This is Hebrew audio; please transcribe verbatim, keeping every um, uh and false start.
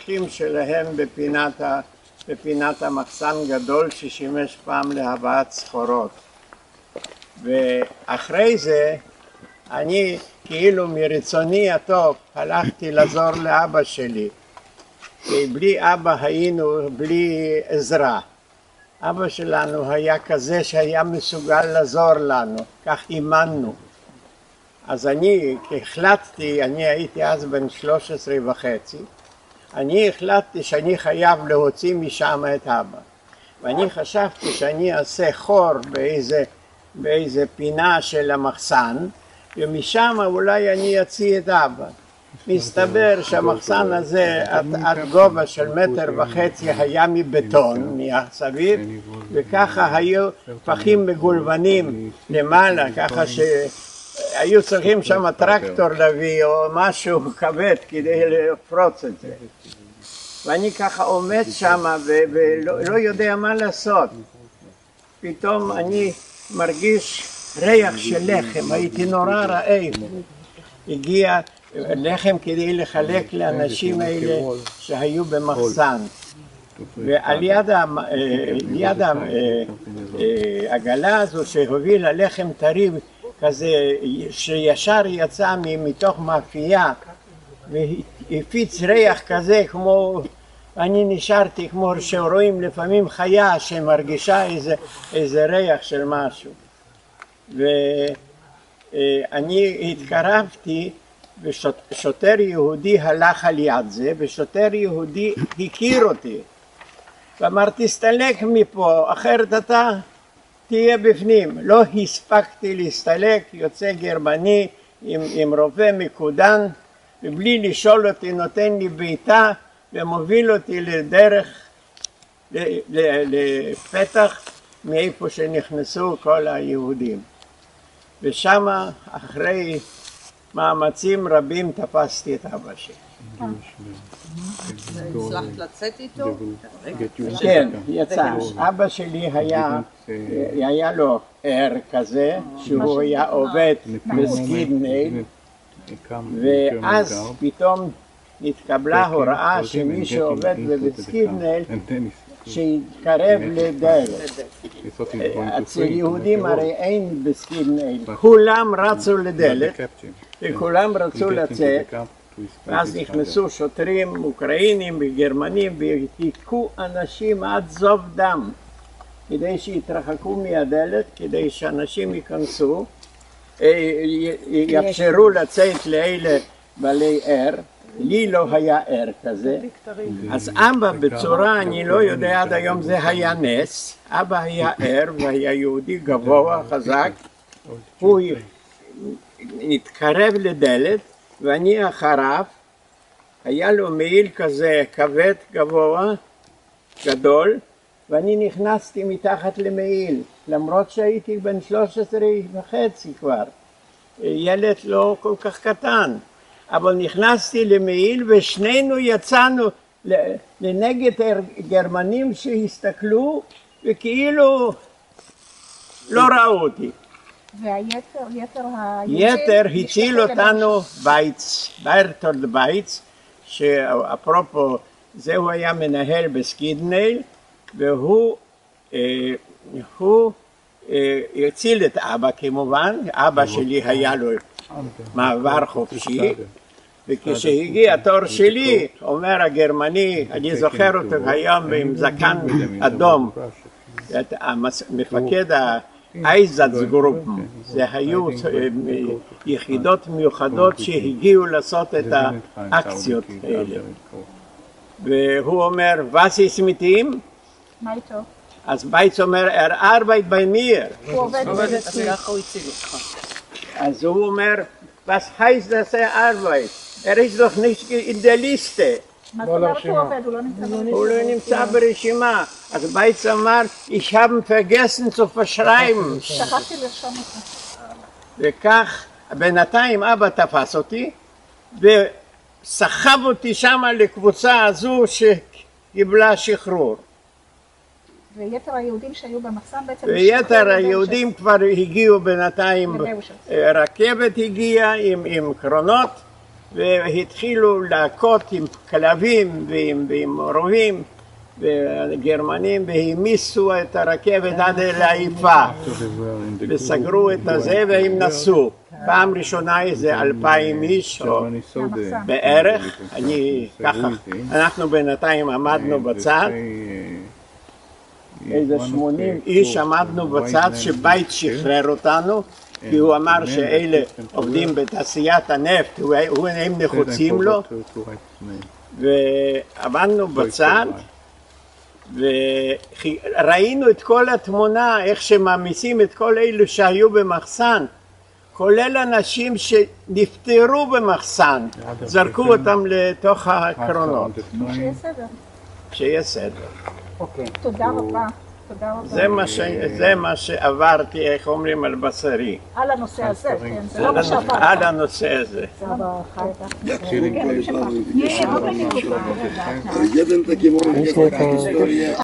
האורחים שלהם בפינת, ה, בפינת המחסן גדול ששימש פעם להבאת סחורות. ואחרי זה אני כאילו מרצוני הטוב הלכתי לעזור לאבא שלי, כי בלי אבא היינו בלי עזרה. אבא שלנו היה כזה שהיה מסוגל לעזור לנו, כך אימנו. אז אני החלטתי, אני הייתי אז בן שלוש עשרה וחצי, אני החלטתי שאני חייב להוציא משם את אבא. ואני חשבתי שאני אעשה חור באיזה, באיזה פינה של המחסן, ומשם אולי אני אציא את אבא. מסתבר שהמחסן הזה עד, עד גובה של מטר וחצי היה מבטון, מהסביב, וככה היו פחים מגולבנים למעלה, ככה שהיו צריכים שם טרקטור להביא או משהו כבד כדי לפרוץ את זה. ואני ככה עומד שם ולא לא יודע מה לעשות. פתאום אני מרגיש ריח של לחם, הייתי נורא רעב. הגיע לחם כדי לחלק לאנשים האלה שהיו במחסן. ועל יד, יד העגלה הזו שהובילה לחם טרי כזה שישר יצא מתוך מאפייה והפיץ ריח כזה כמו, אני נשארתי כמו שרואים לפעמים חיה שמרגישה איזה, איזה ריח של משהו. ואני התקרבתי ושוטר יהודי הלך על יד זה, ושוטר יהודי הכיר אותי. ואמרתי, תסתלק מפה, אחרת אתה תהיה בפנים. לא הספקתי להסתלק, יוצא גרמני עם, עם רובה מקודן, ובלי לשאול אותי נותן לי בעיטה ומוביל אותי לדרך, לפתח מאיפה שנכנסו כל היהודים. ושם אחרי מאמצים רבים תפסתי את אבא שלי. הצלחת לצאת איתו? כן, יצא. אבא שלי היה, היה לו ער כזה, שהוא היה עובד בסקידנייל, ואז פתאום התקבלה הוראה שמי שעובד בסקידנייל שיתקרב לדלת. אצל יהודים הרי אין בסקידנייל, כולם רצו לדלת וכולם רצו לצאת, ואז נכנסו שוטרים אוקראינים וגרמנים והתיקו אנשים עד זוב דם כדי שיתרחקו מהדלת, כדי שאנשים ייכנסו, יאפשרו לצאת לאלה בעלי ער. לי לא היה ער כזה, אז אבא בצורה, אני לא יודע עד היום, זה היה נס. אבא היה ער והיה יהודי גבוה, חזק, הוא התקרב לדלת ואני אחריו. היה לו מעיל כזה כבד גבוה, גדול, ואני נכנסתי מתחת למעיל, למרות שהייתי בן שלוש עשרה וחצי כבר, ילד לא כל כך קטן. אבל נכנסתי למעיל ושנינו יצאנו לנגד גרמנים שהסתכלו וכאילו לא ראו אותי. והיתר, יתר יתר הציל אותנו בייץ, ברטולד בייץ, שאפרופו זהו היה מנהל בסקידנייל, והוא אה, הוא, אה, הציל את אבא כמובן. אבא שלי היה לו מעבר חופשי, וכשהגיע התור שלי, אומר הגרמני, אני זוכר אותו היום עם זקן אדום, מפקד האייזצגרופן, זה היו יחידות מיוחדות שהגיעו לעשות את האקציות האלה. והוא אומר, was ist mit ihm? מה איתו? אז בייץ אומר, er arbeitet bei mir. הוא עובד בזה. אז הוא אומר, was heißt das er arbeitet? Er ist doch nicht in der Liste. מה זאת אומרת הוא עובד? הוא לא נמצא ברשימה. הוא לא נמצא ברשימה. אז בייץ אמר, ich habe vergessen zu verschreiben. שכחתי לרשום אותו. וכך, בינתיים אבא תפס אותי, וסחב אותי שמה לקבוצה הזו שקיבלה שחרור. ויתר היהודים שהיו במחסן בעצם... ויתר היהודים כבר הגיעו בינתיים, רכבת הגיעה עם, עם קרונות, והתחילו להכות עם כלבים ועם, ועם רובים וגרמנים, והמיסו את הרכבת עד אל העיפה וסגרו את הזה והם נסעו. פעם ראשונה איזה אלפיים איש או בערך. אני ככה, אנחנו בינתיים עמדנו בצד, איזה שמונים איש עמדנו בצד שבית שחרר אותנו, כי הוא אמר שאלה עובדים בתעשיית הנפט, הם נחוצים לו, ועמדנו בצד וראינו את כל התמונה, איך שמעמיסים את כל אלו שהיו במחסן, כולל אנשים שנפטרו במחסן, זרקו אותם לתוך הקרונות. שיהיה סדר. שיהיה סדר. תודה רבה. תודה רבה. זה מה ש- זה מה שעברתי, איך אומרים, על בשרי. על הנושא הזה, כן, זה לא מה שעברת. על הנושא הזה. Jeden taki moment, jak historię